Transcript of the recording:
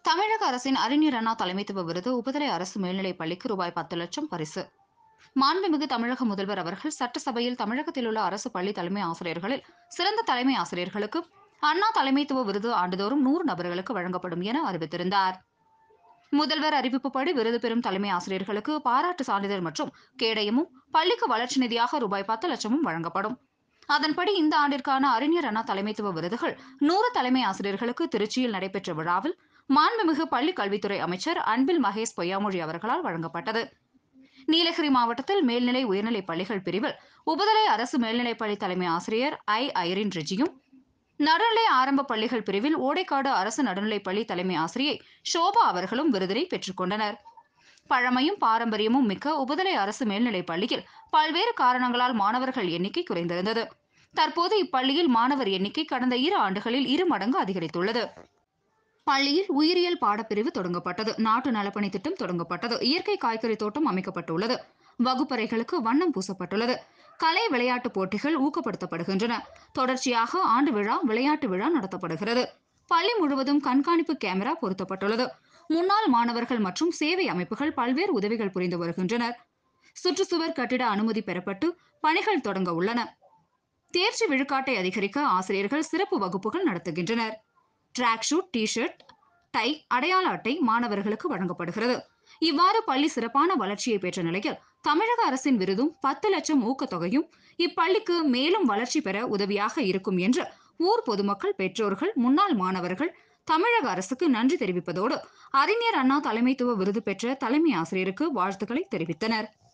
தமிழக அரசின் அறிஞர் அண்ணா தலைமைத்துவ விருது உபதலை அரசு மேல்நிலைப் பள்ளிக்கு ரூபாய் 10 லட்சம் பரிசு. மாண்புமிகு தமிழக முதல்வர் அவர்கள் சட்டசபையில் தமிழகத்தில் உள்ள அரசு பள்ளி தலைமை ஆசிரியர்களில் சிறந்த தலைமை ஆசிரியர்களுக்கு அண்ணா தலைமைத்துவ விருது ஆண்டுதோறும் 100 நபர்களுக்கு வழங்கப்படும் என அறிவித்திருந்தார். முதல்வர் அறிவிப்புப்படி விருது பெறும் தலைமை ஆசிரியர்களுக்கு பாராட்டு சான்றிதழ் மற்றும் கேடயமும் பள்ளிக்கு வளர்ச்சி நிதியாக ரூபாய் 10 லட்சமும் வழங்கப்படும். அதன்படி இந்த ஆண்டிற்கான அறிஞர் அண்ணா தலைமைத்துவ விருதுகள் 100 தலைமை ஆசிரியர்களுக்கு திருச்சியில் நடைபெற்ற விழாவில் மாண்புமிகு பள்ளிக் கல்வித்துறை அமைச்சர் அன்பில் மகேஷ் பொய்யாமொழி அவர்களால் வழங்கப்பட்டது. நீலகிரி மாவட்டத்தில் மேல்நிலை உயர்நிலைப் பள்ளிகள் பிரிவில் உபதலை அரசு மேல்நிலைப்பள்ளி தலைமை ஆசிரியர் ஐரின் ரெஜியும், நடுநிலை ஆரம்ப பள்ளிகள் பிரிவில் ஓடைக்காடு அரசு நடுநிலைப்பள்ளி தலைமை ஆசிரியை ஷோபா அவர்களும் விருதினை பெற்றுக் கொண்டனர். பழமையும் பாரம்பரியமும் மிக்க உபதலை அரசு மேல்நிலைப் பள்ளியில் பல்வேறு காரணங்களால் மாணவர்கள் எண்ணிக்கை குறைந்திருந்தது. தற்போது இப்பள்ளியில் மாணவர் எண்ணிக்கை கடந்த 2 ஆண்டுகளில் 2 மடங்கு அதிகரித்துள்ளது. பள்ளியில் உயிரியல் பாடப்பிரிவு தொடங்கப்பட்டது. நாட்டு நலப்பணி திட்டம் தொடங்கப்பட்டது. இயற்கை காய்கறி தோட்டம் அமைக்கப்பட்டுள்ளது. வகுப்பறைகளுக்கு வண்ணம் பூசப்பட்டுள்ளது. கலை விளையாட்டு போட்டிகள் ஊக்கப்படுத்தப்படுகின்றன. தொடர்ச்சியாக ஆண்டு விழா, விளையாட்டு விழா நடத்தப்படுகிறது. பள்ளி முழுவதும் கண்காணிப்பு கேமரா பொருத்தப்பட்டுள்ளது. முன்னாள் மாணவர்கள் மற்றும் சேவை அமைப்புகள் பல்வேறு உதவிகள் புரிந்து வருகின்றனர். சுற்றுச்சுவர் கட்டிட அனுமதி பெறப்பட்டு பணிகள் தொடங்க உள்ளன. தேர்ச்சி விழுக்காட்டை அதிகரிக்க ஆசிரியர்கள் சிறப்பு வகுப்புகள் நடத்துகின்றனர். Track suit, T shirt, tie, அடையாள அட்டை மாணவர்களுக்கு வழங்கப்படுகிறது. இவ்வாறு பள்ளி சிறப்பான வளர்ச்சியை பெற்ற நிலையில் தமிழக அரசின் விருதும் 10 லட்சம் ஊக்கத்தொகையும் இப்பள்ளிக்கு மேலும் வளர்ச்சி பெற உதவியாக இருக்கும் என்று ஊர் பொதுமக்கள், பெற்றோர்கள், முன்னாள் மாணவர்கள் தமிழக அரசுக்கு நன்றி தெரிவிப்பதோடு அறிஞர் அண்ணா தலைமைத்துவ விருது பெற்ற தலைமை ஆசிரியருக்கு வாழ்த்துக்களை தெரிவித்தனர்.